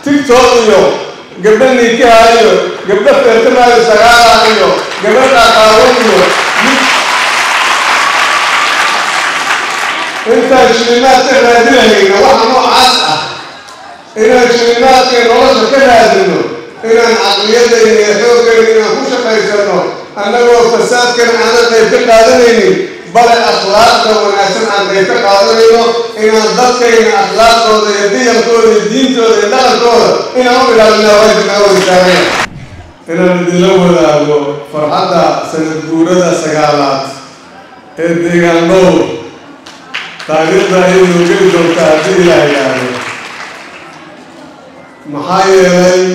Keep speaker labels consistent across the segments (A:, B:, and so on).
A: TikTok iyo gabdho ninkaayo gabdho feertamaayo sagaala iyo gabdho qaaqaawan iyo intaan shilimaadka raadinayna waxa noocaas ah inaan shilimaadka nolosha ka raadino inaan caqliyadayna iyo xoogayna inaan ku shaqaysano annagoo fasaadkan aanan qayb ka qaadanaynin bale akhlaaqda wanaagsan aan qayb ka qaadanayno inaan dadkayna akhlaaqdooda iyo diyalkooda iyo diintooda iyo dhaqankooda inaan u ilaalinaa waajibkaa wadaagaya inaan idinla wadaago farxadda sanad guurada 9aad ee deegaan dhowr taariikhda ayaynu geli doontaa haddii ilaah yidhaahdo maxaa yeelay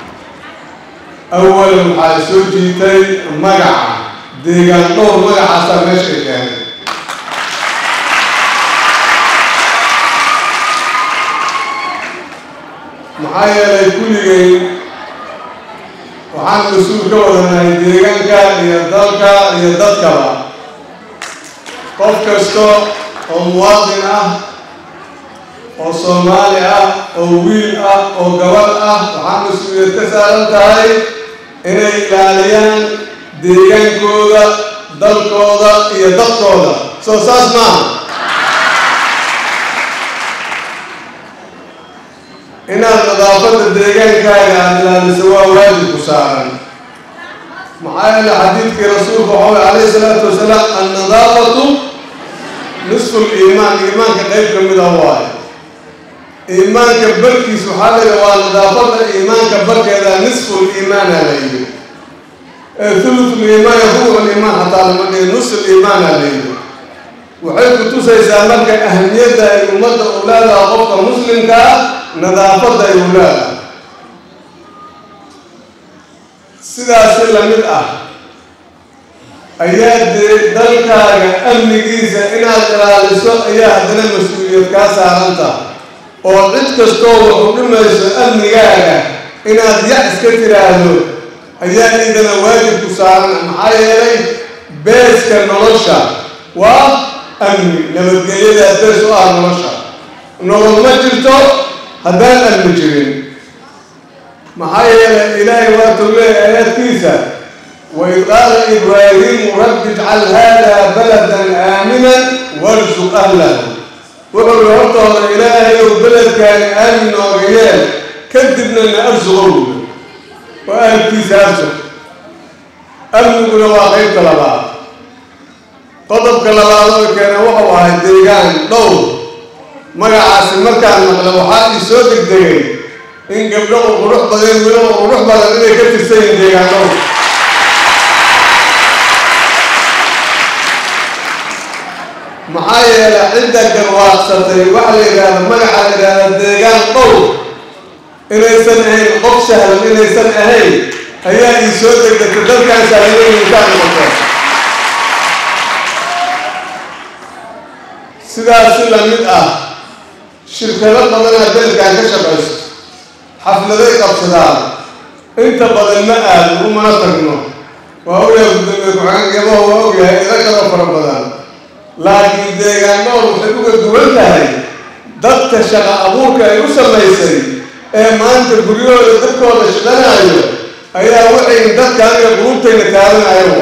A: أول حاسوتي تي مجا ديجان دور مجا حسب ماشي كان معايا لكل جاي وعن مسؤول كونا ديجان كان يدلك يدلك قف كستو أو مواطن أو صومالي أو ويل أو جوال وعن مسؤول تسأل تاي inay ilaaliyaan deegaankooda dalkooda iyo dadkooda soo saas maaha inaad nadaafadda deegaankaaga aad ilaaliso waa waajib ku saaran maxaa yeele xadiidkii rasuulka waxaa calayhi salaatu wasalaam annadaafatu nisfu liimaan iimaanka qayb ka mid ah waaye إيمانك بركي سبحان الله والنظافة إيمانك بركي هذا نصف الإيمان عليه ثلث الإيمان هو الإيمان حتى لما نصف الإيمان عليه وحيث تسعى زمانك أهمية الأمة أولادها وقفة مسلم كنظافة أولادها سيدا سلم الأه أياد دلك أمن جيزة إنها ترى لسوء أياد دنا مسؤولية كاسة عنها oo cid kasta oo xukumayso amnigaaga inaad yax ka tiraahdo ayaa idana waajib ku saaran maxaa yeelay beeska nolosha waa amni nabadgelyada bees u ah nolosha nolol ma jirto haddaan amni jirin maxaa yeelay ilaahay waa tole aayadkiisa وإذ قال إبراهيم رب اجعل هذا بلدا آمنا وارزق أهله وقال ربطه إلهي وبلد كان آمن وغيال كذبنا أن أرزقه وأهل في ساسه أمن قلوا طلبات طلب كلابات كان وحوها الديجان دور مرعى المكان مقلب وحاج يسود الديجان إن قبله وروح بدين وروح بدين إلي كتب السيد الديجان دور معايا عندك الواسطة وعلى هذا منع على الديجان طول إلى سنة قف شهر إلى سنة هي يسودك تقدر كان سهلين مكان مكان سيدا سلم مدأ شركة بدنا ذلك عن كشبس حفل ذلك أبصدار أنت بدل مقال وما تقنو وهو يبدو عن جبهه وهو إذا كان فربنا لكن deegaan nool waxay uga duwan tahay dadka shaqa abuurka ay u samaysay ee maanta guryahooda dadkooda shaqanayo ayaa waxay dadka aniga qulubtayna taabanayo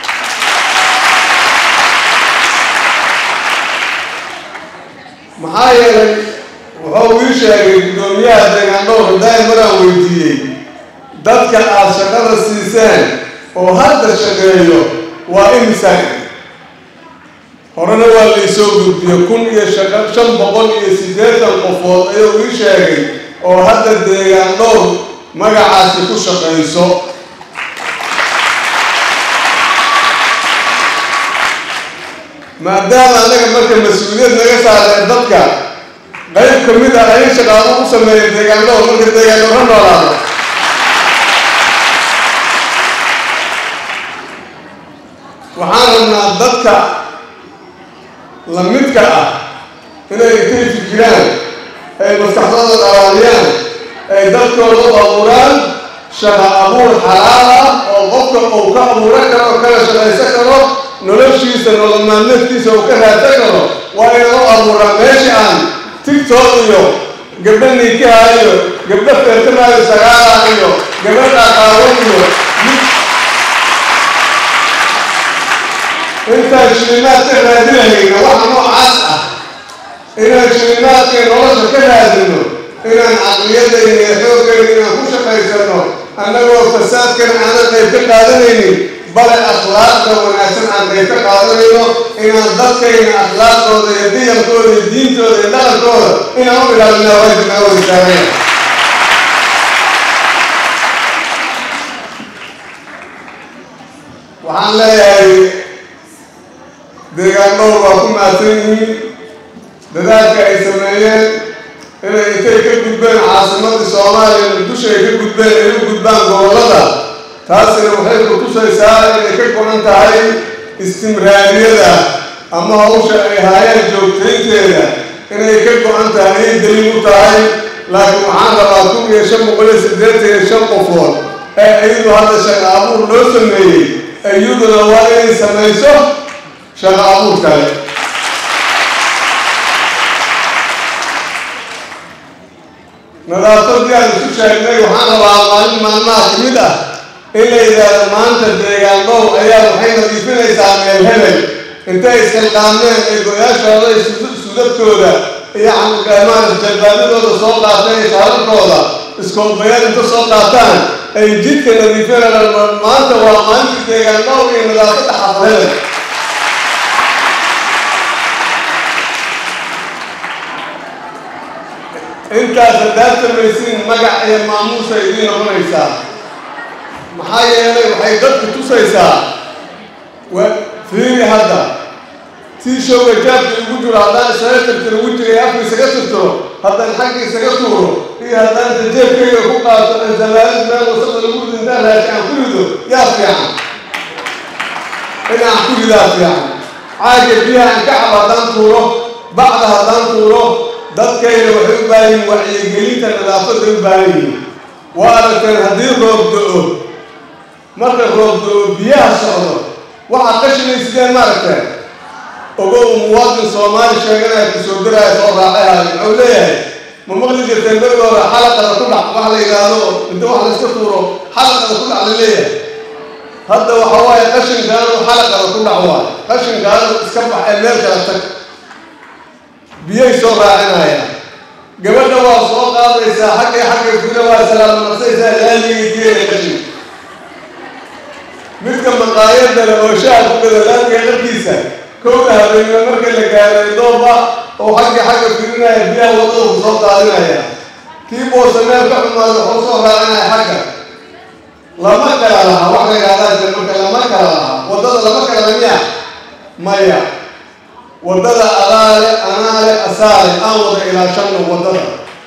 A: maxaa yeelay wuxuu ii sheegay gudoomiyaha deegaan nool daa'iman weydiiyey dadka aad shaqada siiseen oo hadda shaqeeyo waa imisa horena waa la soo gudbiyay 1580 qofood ayuu ii sheegay oo hadda deegaan dhowr magacaasi ku shaqeyso maadaama anaga marka mas'uuliyad naga saaray dadka qayb ka mid ah ay shaqada u sameeyay deegaan dhowr marka deegaan dhowr noolaado waxaan rabnaa dadka لمدك إنه يكتب فكران أي مستحضرات الأرانيان أي دكتور الضبوران شبه أبور حلالة أو غفك أو كأبورك أو كلا شبه سكره نلشي سنو لما نفتي سو كلا وإنه أبوران ماشي عن تيك توك يو قبلني كهايو قبل اهتمام السجارة عليه قبل أقاومه أنت الشلمات تهديه وحنا نوع عسى إن الشلمات كنورش كهدينه إن عقليته إن يحوق إن كوش قيسنه أنا وفساد كان أنا قيد قادريني بل أخلاق وناسن عن قيد قادرينه إن ضبط إن أخلاق وذي يقول الدين وذي لا يقول إن هو إلى النواجذ نواجذ الشرعية وعن لا deegaan dhowr baa ku mahadsan yihiin dadaalka ay sameeyeen inay intay ka gudbeen caasimadda Soomaaliya muqdisho ay ka gudbeen ay u gudbaan gobollada taasina waxay ku tusaysaa inay ka go'an tahay istimraariyada ama hawsha ay hayaan joogtaynteeda inay ka go'an tahay daliil u tahay laakiin waxaan rabaa 1585 qofood ee ayadu hadda shaqo abuur loo sameeyey ayaduna waa inay samayso شغل أبوك عليه نظرت لي على شو شايفني وحنا بعمل ما كميدا إلا إذا ما أنت تريان ضو أيام الحين نضيفين يسامي الهمل أنت يسكلامين يقول يا شغل سودت كودا يا عم كمان الجبال دول صوت عتاني شهر كودا اسكول بيان أنت صوت عتان أي جد نضيفين ما أنت وما أنت تريان ضو إن نظرت حفلة أنت صدقت الميسين مجا يا ماموسة يدين رميسا محايا لي وحيدت توسيسا وفيني هذا تيشو وجاب الوجود هذا شايف الوجود يا أخي سجتته هذا الحق سجته هي هذا أنت جيب كي يفوق الزمان ما وصل الوجود ده لا كان كله يا أخي أنا أقول لا يا عاجب فيها الكعبة هذا طوله بعدها هذا طوله dadkayna waxay u baahan yihiin wacyigelinta nadaafadda u baahan yihiin waa aragteen haddii roob da'o marka roob da'o biyaha socdo waxaa qashinay sideen ma aragteen ogow muwaadin Soomaali sheeganaya kusoo diraya soo raacaya wuxuu leeyahay ma maqli jirteen dadooda xalaqada ku dhac wax la yidhaahdo inta wax la iska tuuro xalaqada ku dhac la leeyahay hadda waxa waaye qashinkaanu xalaqada ku dhac waaye qashinkaanu iska baxay meel kala tag biyay soo raacinaya gabadha waa soo qaadaysaa xagga gula waa salaam naqsaysaa laaliga geela qashin midka maqaayadda la oo shaah ku gada laaliga qarkiisa kowda habeenimo marka la gaaray dooba oo xagga firinaya biyaha wadada ku soo qaadinaya kii boosameel ka xumaado wuxuu soo raacinaya xagga lama kala laha wax la yidhahdaa marka lama kala laha wadada lama kala miya maya wadada alaale anaale asaale aan wada ilaashano wadada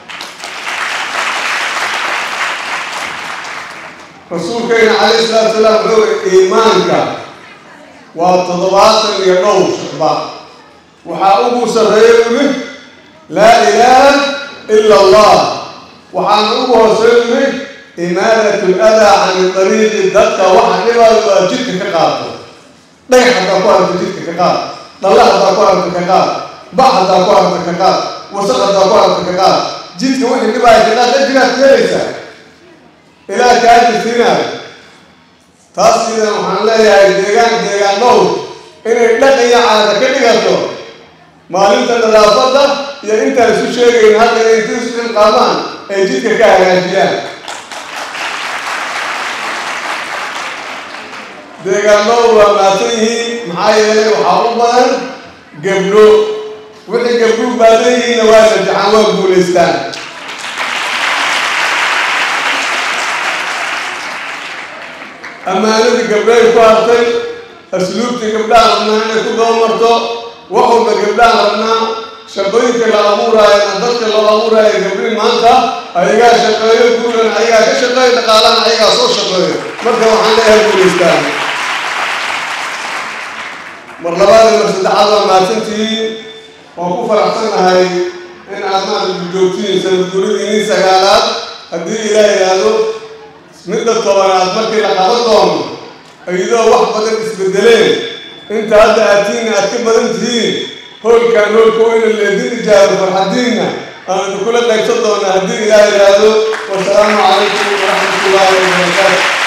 A: rasuulkeena calayhi salaatu wasalaam wuxuu iimaanka waa 72 shucba waxaa ugu sarreeyay laa ilaaha illa allah waxaan ugu hooseeyay imaadatu al-adaa can tariiqi dadka waxa dhibaato waa jidka ka qaato dhagaxa ku arko jidka ka qaato الله تقارن كذا بعض تقارن كذا وسط تقارن كذا جيت كمان اللي بعد كذا تجينا كذا إلى كذا سنة تصير محلة يا ديجان نو إن لا تيجي على كذا كذا ما أنت تلافظ يا أنت سوشيال إن هذا أنت سوشيال كمان جيت كذا يا deegaan dhowr waa maatan yihiin maxaa yeelay waxaa u badan gabdho wixii gabdhuhu baadan yihiinna waa shajaxaan waa guulaystaan ammaanadii gabdhahay ku hartay asluubtii gabdhaha rabnaa inay ku doomarto wax walba gabdhaha rabnaa shaqooyinka la abuuraayo dadka loo abuuraayo gabdhihi maanta ayagaa shaqeeyo guulan ayagaa ka shaqeeyo dhaqaalana ayagaa soo shaqeeyo marka waxaan leeyahay guulaystaan mar labaad iyo saddexaad waa mahadsantihiin waan ku faraxsanahay in aad maanta joogtiin sanadguuridii sagaalaad haddii ilaahay yidhaahdo midda tobanaad markii la qaban doono iyadoo wax badan isbedeleen inta hadda aadtiinna aad ka badan tihiin hoolkaan hoolka weyna leedin ijaabo farxadiinna aan idinkula qaybsan doona haddii ilaahay yidhaahdo والسلام عليكم ورحمة الله وبركاته.